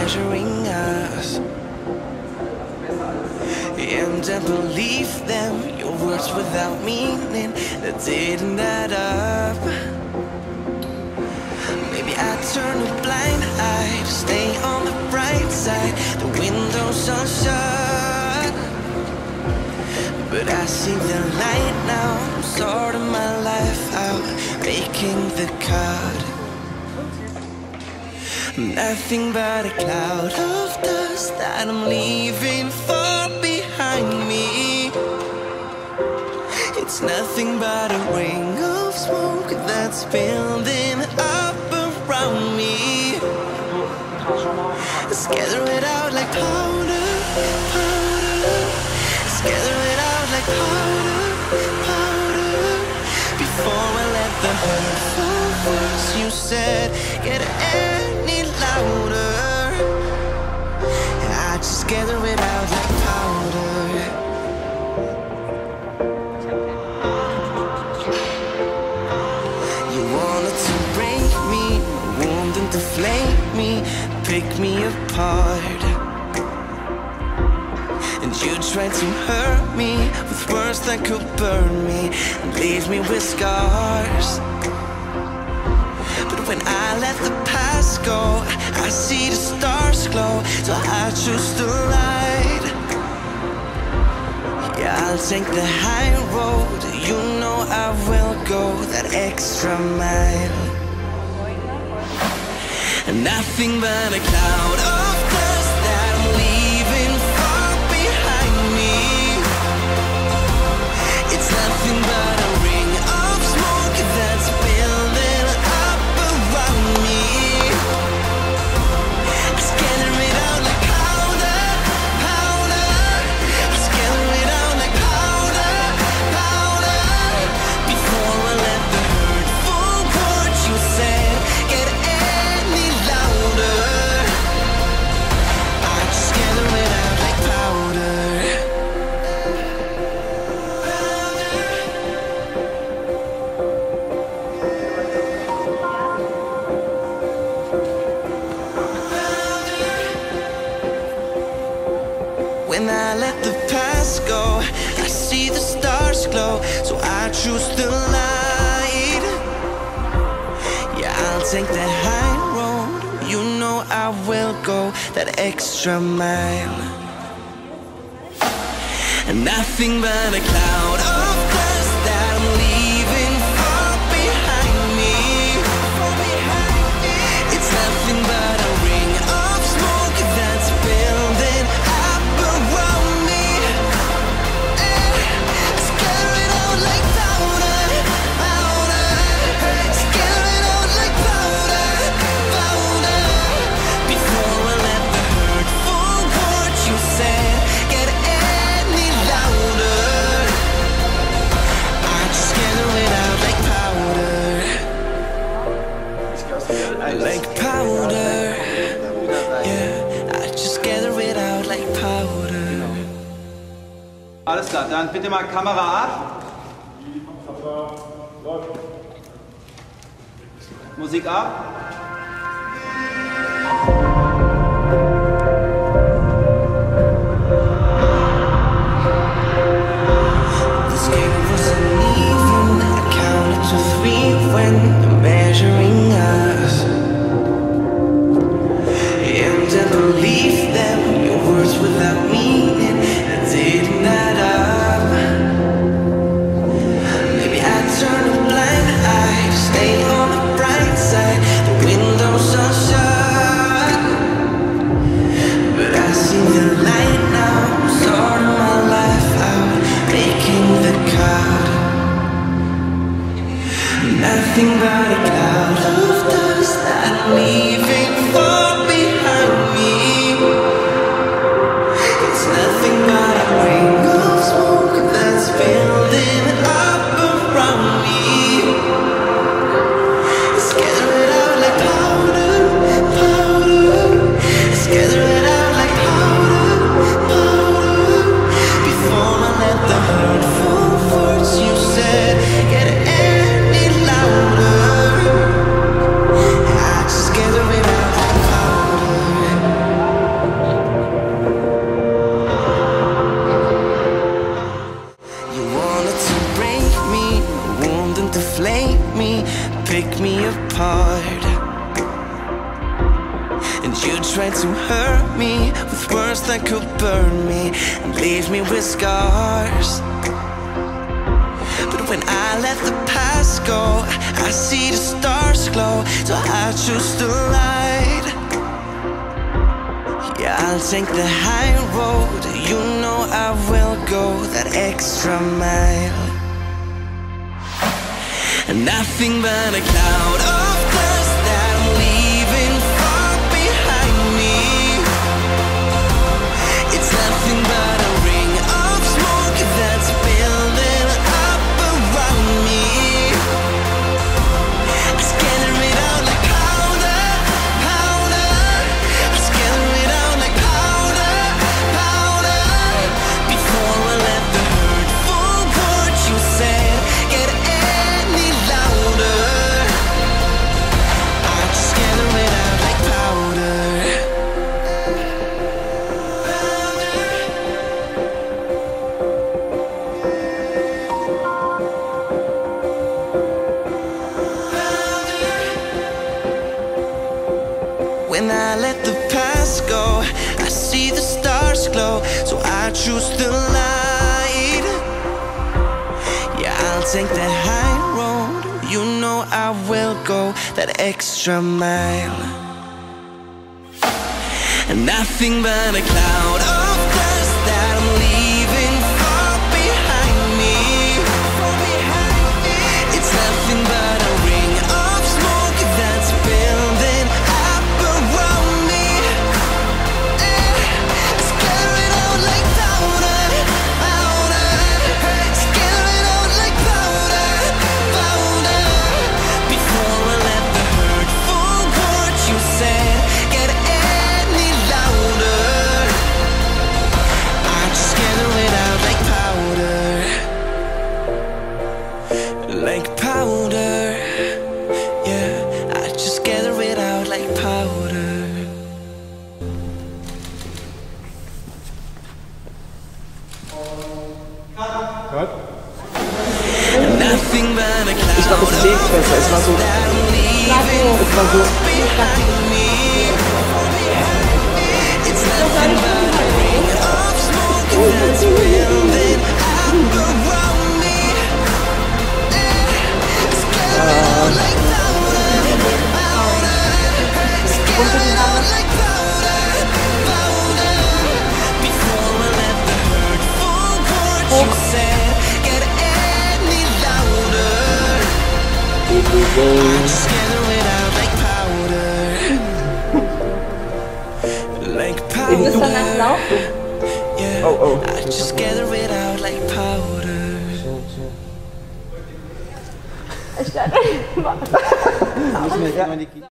measuring us. And I believe them, your words without meaning that didn't add up. Maybe I turn a blind eye to stay on the bright side. The windows are shut, but I see the light now. I'm sorting my life out, making the cut. Nothing but a cloud of dust that I'm leaving far behind me. It's nothing but a ring of smoke that's building up around me. Let's gather it out like powder, powder. Let's gather it out like powder, powder. Before I let the hurtful words you said get any louder, I just gather it out like powder. You wanted to break me, wound and deflate me, pick me apart. And you tried to hurt me with words that could burn me and leave me with scars. But when I let the past go, I see the stars glow, so I choose the light. Yeah, I'll take the high road, you know I will go that extra mile. And nothing but a cloud of dust that I'm leaving far behind me. It's nothing but a ring of smoke that's building up around me. Let's gather it out like powder, powder. Let's gather it out like powder, powder. Before I let the hurtful words you said get any louder, I just gather it out like powder. When I let the past go, I see the stars glow, so I choose the light. Yeah, I'll take the high road, you know I will go that extra mile. And nothing but a cloud of dust that I'm leaving far behind me. It's nothing but a ring of smoke that's building up around me. Let's gather it out like powder, powder. Let's gather it out like powder, powder. Before I let the hurtful words you said get any louder, I just gather it out like powder. Like powder, yeah, I just gather it out like powder. Alles klar, dann bitte mal Kamera ab. Musik ab. This game wasn't even, I counted to 3 when you're measuring us. And I believe them, your words without meaning that didn't add up. Maybe I turn a blind eye to stay on the bright side. The You tried to hurt me with words that could burn me and leave me with scars. But when I let the past go, I see the stars glow, so I choose the light. Yeah, I'll take the high road. You know I will go that extra mile. And nothing but a cloud of dust that I'm leaving far behind me. It's nothing but a ring of smoke that's building up around me. I scatter it out like powder, powder. I scatter it out like powder, powder. Before I let the hurtful words you said get any louder, I just scatter it out like powder. When I let the past go, I see the stars glow, so I choose the light. Yeah, I'll take the high road. You know I will go that extra mile. And nothing but a cloud of dust that I'm leaving far behind me. It's nothing but a ring of smoke that's building up around me. Scatter it out like powder, powder. Scatter it out like powder, powder. Before I let the hurtful words you said get any louder, I just scatter it out like powder. Like powder, yeah, I just gather it out like powder. Nothing but a Ich glaube, es lebt besser. Es war so. Es war so. behind me. It's nothing but a ring of smoke that's building up around me. Scatter it out like powder, powder. Scatter it out like powder, powder. Before I let the hurtful words you said get any louder, I just scatter it out like powder. Like powder. Yeah, I just gather it out like powder. Müssen wir jetzt mal die